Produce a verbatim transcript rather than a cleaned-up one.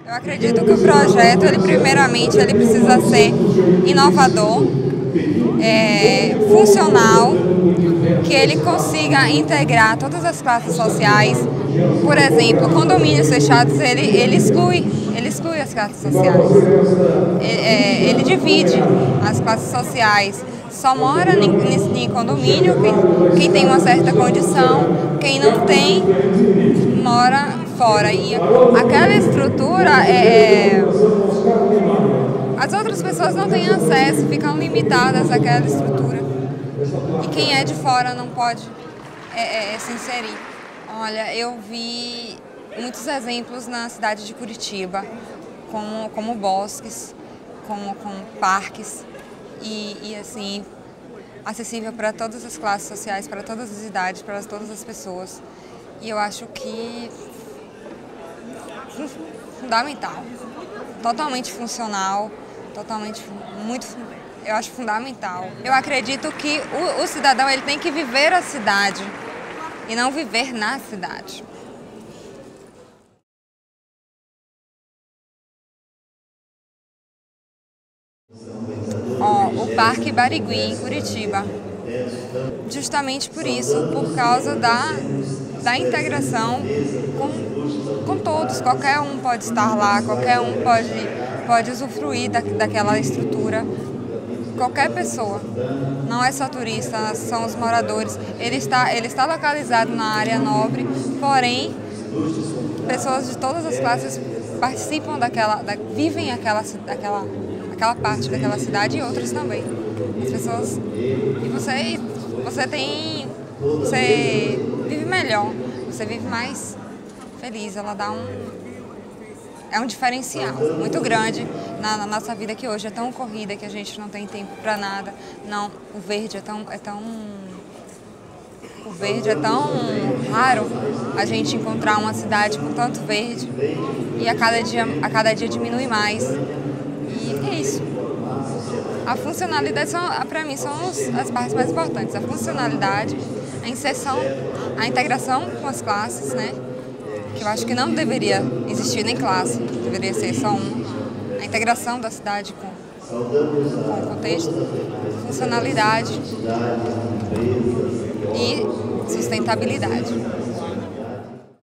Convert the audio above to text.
Eu acredito que o projeto, ele primeiramente, ele precisa ser inovador, é, funcional, que ele consiga integrar todas as classes sociais. Por exemplo, condomínios fechados, ele, ele exclui, ele exclui as classes sociais. É, ele divide as classes sociais. Só mora em, em condomínio quem, quem tem uma certa condição, quem não tem, mora fora. E aquela estrutura, é, as outras pessoas não têm acesso, ficam limitadas àquela estrutura. E quem é de fora não pode é, é, se inserir. Olha, eu vi muitos exemplos na cidade de Curitiba, como, como bosques, como, como parques, e, e assim, acessível para todas as classes sociais, para todas as idades, para todas as pessoas. E eu acho que fundamental, totalmente funcional, totalmente muito, eu acho fundamental. Eu acredito que o, o cidadão ele tem que viver a cidade e não viver na cidade. Ó, o Parque Barigui, em Curitiba. Justamente por isso, por causa da, da integração com, com todos. Qualquer um pode estar lá, qualquer um pode, pode usufruir da, daquela estrutura. Qualquer pessoa. Não é só turista, são os moradores. Ele está, ele está localizado na área nobre, porém, pessoas de todas as classes participam daquela, da, vivem aquela, aquela, aquela parte daquela cidade e outras também. As pessoas... E você, você tem... Você vive melhor, você vive mais feliz, ela dá um... É um diferencial muito grande na, na nossa vida, que hoje é tão corrida que a gente não tem tempo para nada. Não, o verde é tão, é tão... O verde é tão raro a gente encontrar uma cidade com tanto verde. E a cada dia, a cada dia diminui mais. E é isso. A funcionalidade, para mim, são as partes mais importantes. A funcionalidade, a inserção, a integração com as classes, né? Que eu acho que não deveria existir nem classe, deveria ser só um. A integração da cidade com, com o contexto, funcionalidade e sustentabilidade.